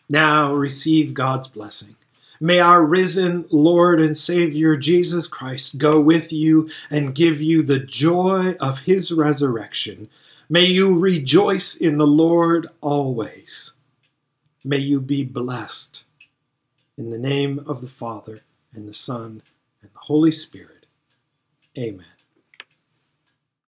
Now receive God's blessing. May our risen Lord and Savior Jesus Christ go with you and give you the joy of his resurrection. May you rejoice in the Lord always. May you be blessed. In the name of the Father, and the Son, and the Holy Spirit. Amen.